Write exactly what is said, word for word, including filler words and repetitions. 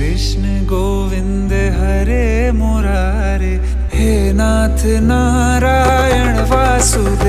कृष्ण गोविंद हरे मुरारे, हे नाथ नारायण वासुदेव।